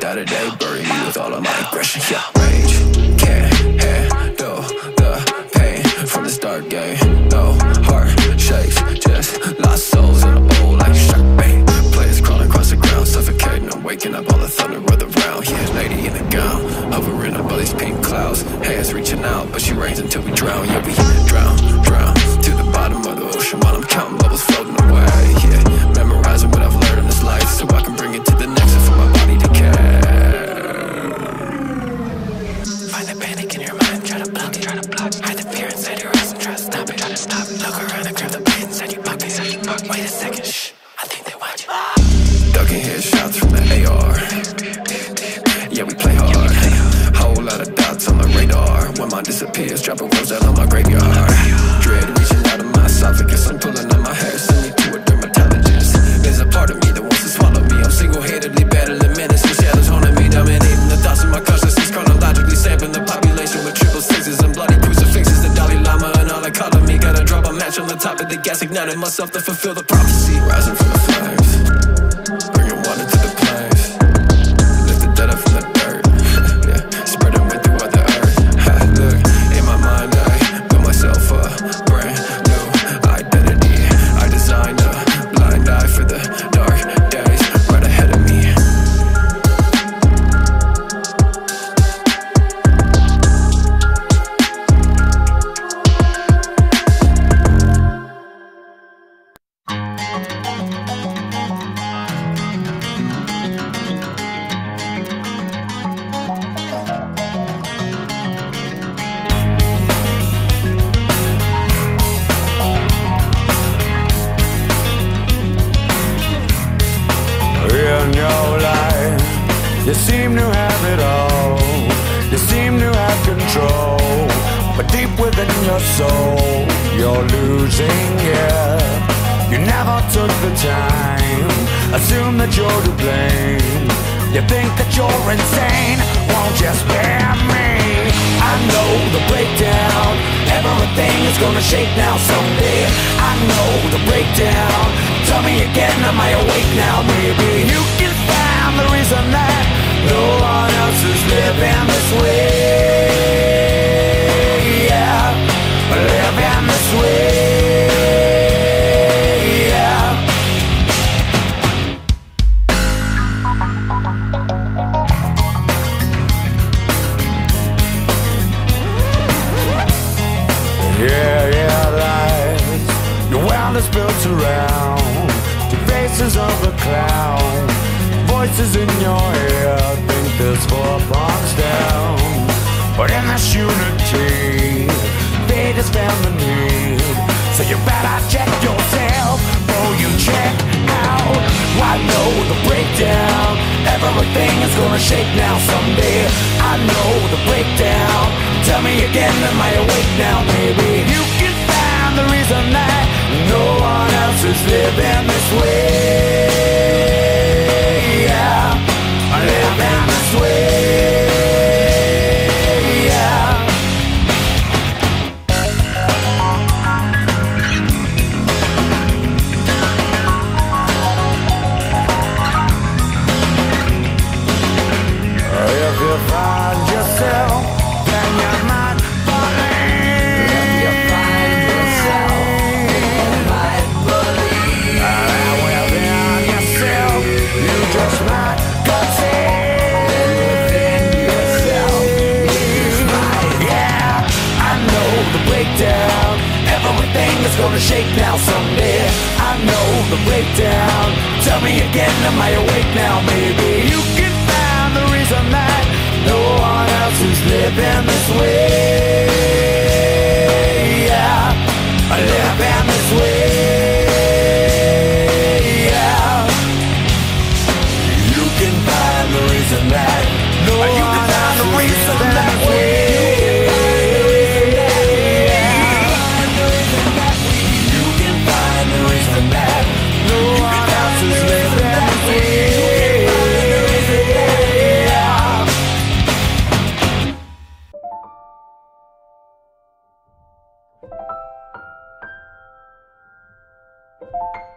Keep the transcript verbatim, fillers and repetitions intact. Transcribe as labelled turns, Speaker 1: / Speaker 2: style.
Speaker 1: Die today, bury me with all of my aggression. Yeah, rage can't handle the pain from this dark game. No heart shakes, just lost souls in a bowl like SharkeD. Players crawling across the ground, suffocating. I'm waking up all the thunder with around. Yeah, lady in a gown, hovering above these pink clouds. Hands reaching out, but she rains until we drown. Yeah, we drown, drown to the bottom of the ocean while I'm counting bubbles floating away. Yeah, memorizing what I've learned in this life so I can bring it to the next and for my body to care. Find the panic in your mind, try to block it, try to block it. Hide the fear inside your eyes and try to stop it, try to stop it. Look around and grab the pain inside your pocket, inside your pocket. Wait a second, shh, I think they watch it. Ducking headshots from the A R. Yeah, we play hard. Whole lot of dots on the radar. When mine disappears, dropping rose out on my graveyard. Dread reaching out of my esophagus. I'm pulling on my hair, send me to a dermatologist. There's a part of me that wants to swallow me. I'm single-handedly battling menacing shadows haunting me, dominating the thoughts of my consciousness, chronologically sampling the population with triple sixes and bloody crucifixes. The Dalai Lama and all that calling me. Gotta drop a match on the top of the gas, igniting myself to fulfill the prophecy. Rising from the flames, bringing water to the plains. Lift the dead up from the dirt. Yeah, spreading wind through all the earth. Ha, look, in my mind I built myself a brand new identity. I designed a blind eye for the dark days right ahead of me.
Speaker 2: In your life, you seem to have it all. You seem to have control, but deep within your soul, you're losing it. You never took the time, assume that you're to blame. You think that you're insane, won't you spare me? I know the breakdown, everything is gonna shake now someday. I know the breakdown. Tell me again, am I awake now? Maybe you can find the reason that no one else is living this way. Yeah, living this way. Yeah. Yeah, yeah, lies. Your world is built around faces of a clown, voices in your head think there's four palms down. But in this unity, fate has found the need. So you better check yourself before you check out. I know the breakdown, everything is gonna shake now someday. I know the breakdown. Tell me again, am I awake now? Maybe you can find the reason that no one else is living this way. Yeah, living this way. Yeah. If you find yourself, then you're not falling. If you find yourself, just might within yourself. Yeah, I know the breakdown. Everything is gonna shake now someday. I know the breakdown. Tell me again, am I awake now? Maybe you can find the reason that no one else is living this way. Yeah, living this way. The reason that no you can find the reason that way. You can find the reason that no one else is living that way.